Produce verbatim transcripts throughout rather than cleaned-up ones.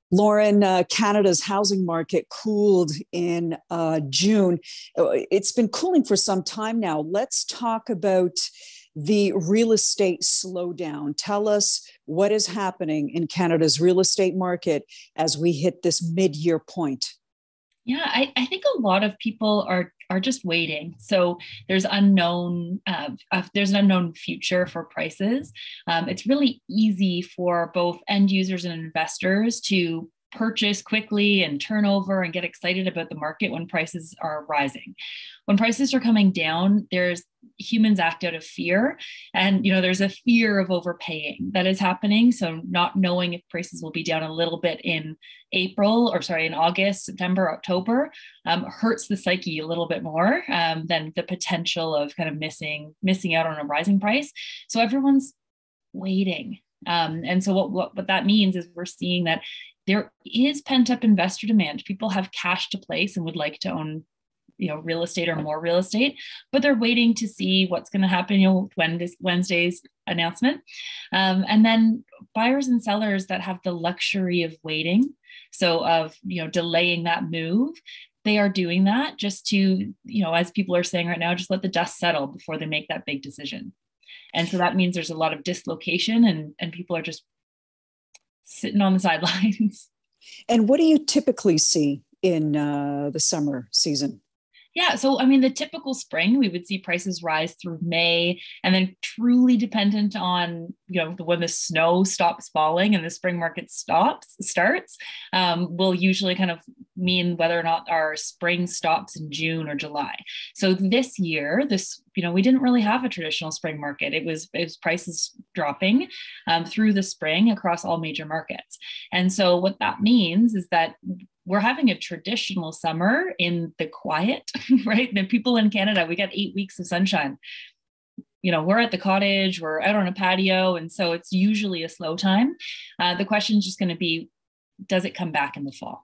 Lauren, uh, Canada's housing market cooled in uh, June. Uh, It's been cooling for some time now. Let's talk about the real estate slowdown. Tell us what is happening in Canada's real estate market as we hit this mid-year point. Yeah, I, I think a lot of people are are just waiting. So there's unknown uh, uh, there's an unknown future for prices. Um, it's really easy for both end users and investors to purchase quickly and turn over and get excited about the market when prices are rising. When prices are coming down, there's humans act out of fear, and you know there's a fear of overpaying that is happening. So not knowing if prices will be down a little bit in April or sorry in August, September, October um, hurts the psyche a little bit more um, than the potential of kind of missing missing out on a rising price. So everyone's waiting. Um, and so what, what what that means is we're seeing that there is pent up investor demand. People have cash to place and would like to own, you know, real estate or more real estate, but they're waiting to see what's going to happen, you know, when this Wednesday's announcement. Um, and then buyers and sellers that have the luxury of waiting, so of, you know, delaying that move, they are doing that just to, you know, as people are saying right now, just let the dust settle before they make that big decision. And so that means there's a lot of dislocation and, and people are just sitting on the sidelines. And what do you typically see in uh, the summer season? Yeah. So, I mean, the typical spring, we would see prices rise through May, and then truly dependent on, you know, when the snow stops falling and the spring market stops, starts, um, will usually kind of mean whether or not our spring stops in June or July. So this year, this, you know, we didn't really have a traditional spring market. It was, it was prices dropping um, through the spring across all major markets. And so what that means is that we're having a traditional summer in the quiet, right? The people in Canada, we got eight weeks of sunshine. You know, we're at the cottage, we're out on a patio. And so it's usually a slow time. Uh, the question is just going to be, does it come back in the fall?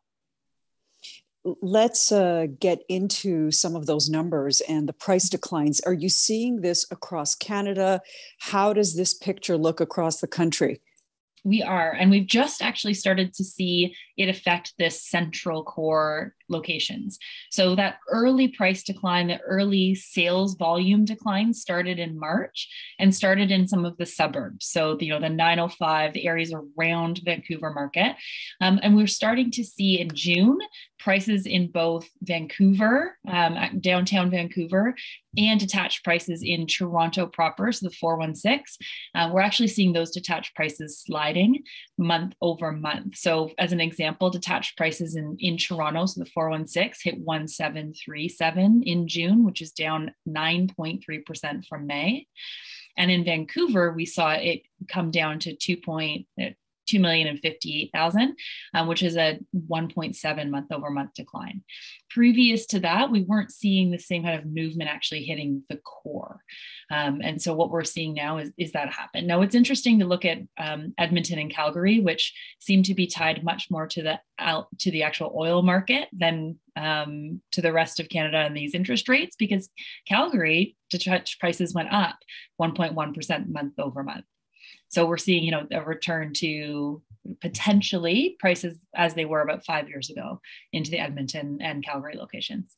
Let's uh, get into some of those numbers and the price declines. Are you seeing this across Canada? How does this picture look across the country? We are, and we've just actually started to see it affect this central core locations. So that early price decline, the early sales volume decline started in March and started in some of the suburbs. So, you know, the nine oh five, the areas around Vancouver market. Um, and we're starting to see in June prices in both Vancouver, um, downtown Vancouver, and detached prices in Toronto proper, so the four one six. Uh, we're actually seeing those detached prices sliding month over month. So as an example, detached prices in, in Toronto, so the four one six hit one seven three seven in June, which is down nine point three percent from May. And in Vancouver, we saw it come down to two point two million and fifty-eight thousand, um, which is a one point seven month over month decline. Previous to that, we weren't seeing the same kind of movement actually hitting the core. Um, and so what we're seeing now is, is that happen. Now it's interesting to look at um, Edmonton and Calgary, which seem to be tied much more to the out to the actual oil market than um, to the rest of Canada and these interest rates, because Calgary detached prices went up one point one percent month over month. So we're seeing, you know, a return to potentially prices as they were about five years ago into the Edmonton and Calgary locations.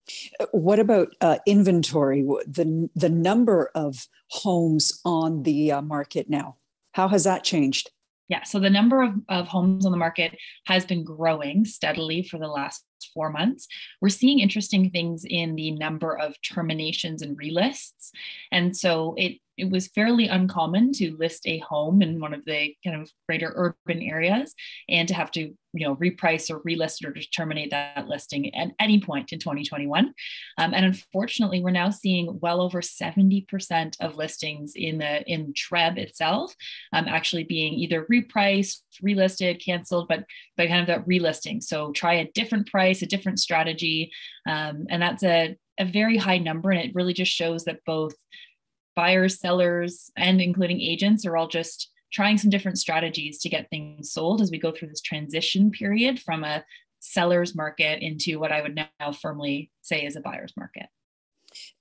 What about uh, inventory, the, the number of homes on the uh, market now? How has that changed? Yeah, so the number of, of homes on the market has been growing steadily for the last four months. We're seeing interesting things in the number of terminations and relists. And so it it was fairly uncommon to list a home in one of the kind of greater urban areas and to have to, you know, reprice or relist it or just terminate that listing at any point in twenty twenty-one. Um, and unfortunately, we're now seeing well over seventy percent of listings in the in T R E B itself um, actually being either repriced, relisted, canceled, but by kind of that relisting. So try a different price, a different strategy. Um, and that's a, a very high number. And it really just shows that both buyers, sellers, and including agents are all just trying some different strategies to get things sold as we go through this transition period from a seller's market into what I would now firmly say is a buyer's market.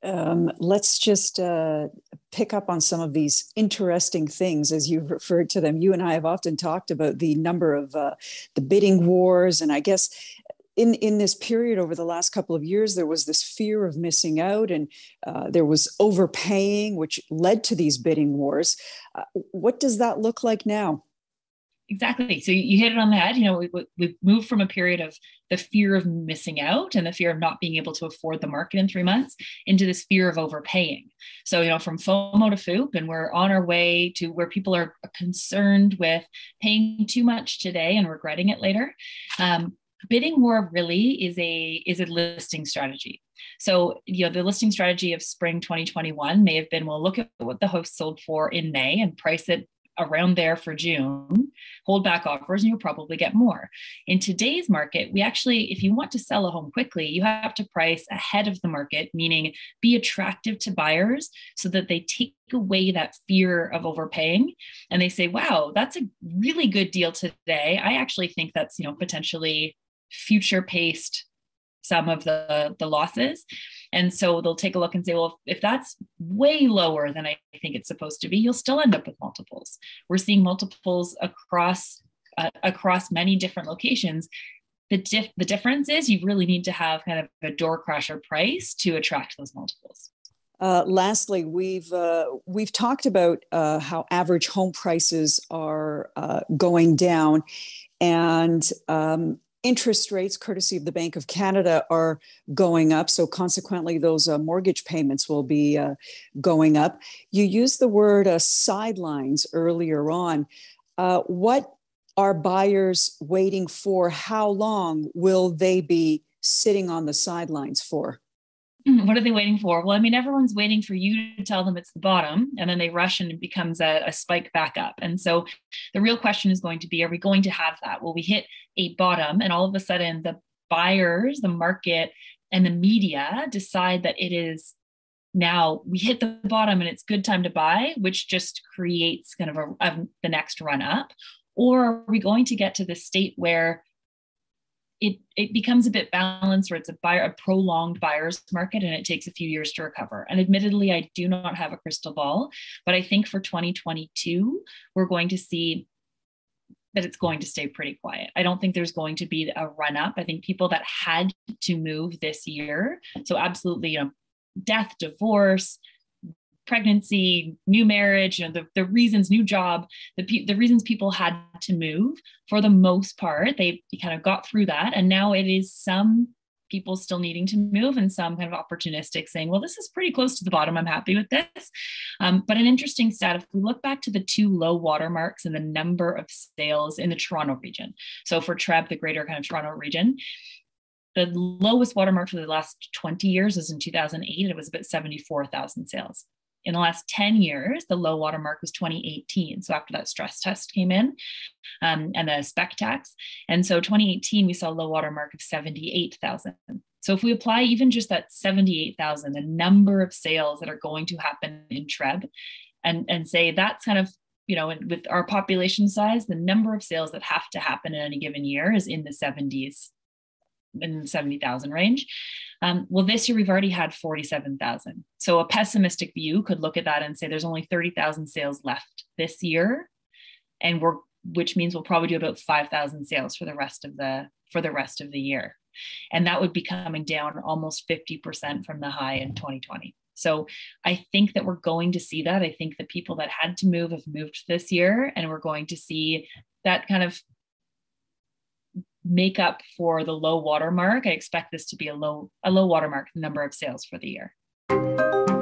Um, let's just uh, pick up on some of these interesting things as you've referred to them. You and I have often talked about the number of uh, the bidding wars. And I guess in, in this period over the last couple of years, there was this fear of missing out, and uh, there was overpaying, which led to these bidding wars. Uh, what does that look like now? Exactly. So you hit it on the head. You know, we, we've moved from a period of the fear of missing out and the fear of not being able to afford the market in three months into this fear of overpaying. So, you know, from FOMO to FOOP, and we're on our way to where people are concerned with paying too much today and regretting it later. Um, bidding war really is a is a listing strategy. So, you know, the listing strategy of spring twenty twenty-one may have been, well, look at what the house sold for in May and price it around there for June, hold back offers, and you'll probably get more. In today's market, we actually, if you want to sell a home quickly, you have to price ahead of the market, meaning be attractive to buyers so that they take away that fear of overpaying. And they say, wow, that's a really good deal today. I actually think that's, you know, potentially future paced some of the, the losses. And so they'll take a look and say, well, if that's way lower than I think it's supposed to be, you'll still end up with multiples. We're seeing multiples across uh, across many different locations. The, dif- the difference is you really need to have kind of a door crusher price to attract those multiples. Uh, lastly, we've uh, we've talked about uh, how average home prices are uh, going down, and um, interest rates, courtesy of the Bank of Canada, are going up. So consequently, those uh, mortgage payments will be uh, going up. You used the word uh, sidelines earlier on. Uh, what are buyers waiting for? How long will they be sitting on the sidelines for? What are they waiting for? Well, I mean, everyone's waiting for you to tell them it's the bottom, and then they rush and it becomes a, a spike back up. And so the real question is going to be, are we going to have that? Will we hit a bottom and all of a sudden the buyers, the market, and the media decide that it is now we hit the bottom and it's good time to buy, which just creates kind of a, a, the next run up? Or are we going to get to the state where It, it becomes a bit balanced, where it's a buyer, a prolonged buyer's market, and it takes a few years to recover. And admittedly, I do not have a crystal ball, but I think for twenty twenty-two, we're going to see that it's going to stay pretty quiet. I don't think there's going to be a run up. I think people that had to move this year, so absolutely, you know, death, divorce, pregnancy, new marriage, you know, the, the reasons, new job, the, the reasons people had to move, for the most part, they kind of got through that. And now it is some people still needing to move and some kind of opportunistic saying, well, this is pretty close to the bottom. I'm happy with this. Um, but an interesting stat, if we look back to the two low watermarks in the number of sales in the Toronto region. So for T R E B, the greater kind of Toronto region, the lowest watermark for the last twenty years was in two thousand eight. It was about seventy-four thousand sales. In the last ten years, the low water mark was twenty eighteen. So after that stress test came in um, and the spec tax. And so twenty eighteen, we saw a low water mark of seventy-eight thousand. So if we apply even just that seventy-eight thousand, the number of sales that are going to happen in T R E B, and, and say that's kind of, you know, with our population size, the number of sales that have to happen in any given year is in the seventies, in the seventy thousand range. Um, well, this year we've already had forty-seven thousand. So a pessimistic view could look at that and say there's only thirty thousand sales left this year, and we're, which means we'll probably do about five thousand sales for the rest of the for the rest of the year, and that would be coming down almost fifty percent from the high in twenty twenty. So I think that we're going to see that. I think the people that had to move have moved this year, and we're going to see that kind of make up for the low water mark. I expect this to be a low, a low water mark number of sales for the year.